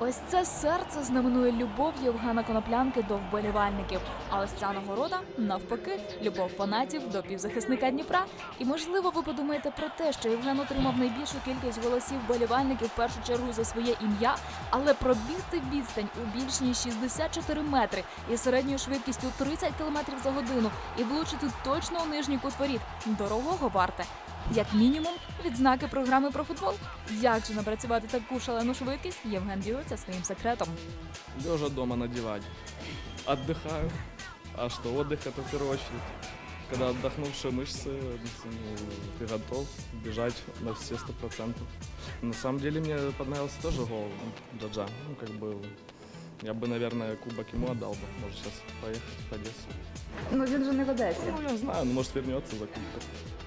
Ось це серце знаменує любов Євгена Коноплянки до вболівальників. А ось ця нагорода, навпаки, любов фанатів до півзахисника Дніпра. І, можливо, ви подумаєте про те, що Євген отримав найбільшу кількість голосів вболівальників в першу чергу за своє ім'я, але пробігти відстань у більш ніж 64 метри із середньою швидкістю 30 км за годину і влучити точно у нижній кут воріт дорогого варте. Як мінімум, відзнаки програми про футбол. Як же напрацювати таку шалену швидкість, Євген ділиться своїм секретом. Лежа дома на диване. Отдыхаю. А что, отдых это в первую очередь. Когда отдохнувшие мышцы, ты готов бежать на все 100%. На самом деле мне понравился тоже гол Джаджа. Я бы, наверное, кубок ему отдал бы. Может сейчас поехать в Одессу. Ну він же не в Одесі. Ну, я знаю, может вернется за кубком.